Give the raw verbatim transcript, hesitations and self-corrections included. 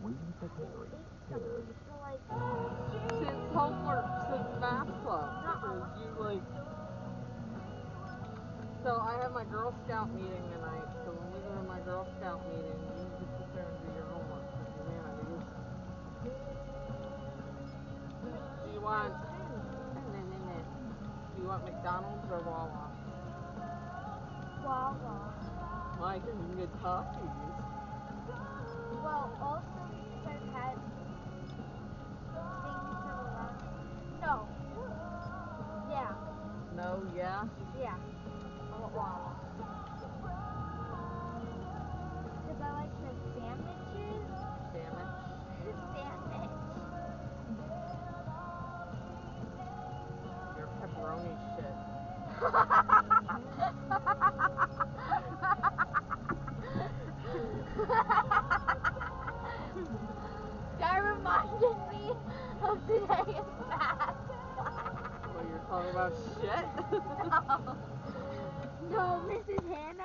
Waiting for Harry. Something for like Since homework, since math club, because you like. So I have my Girl Scout meeting tonight. So when we go to my Girl Scout meeting, you need to sit there and do your homework for humanities. Do you want? Do you want McDonald's or Wawa? Wawa. Why? Because you can get Takis. Well, also since I've had things for the last. No. Yeah. No, yeah. Yeah. I want Wawa. Because I like the sandwiches. Sandwich. Sandwich. Your pepperoni shit. That reminded me of today in math. Well, you're talking about shit? No. No, Missus Hannah.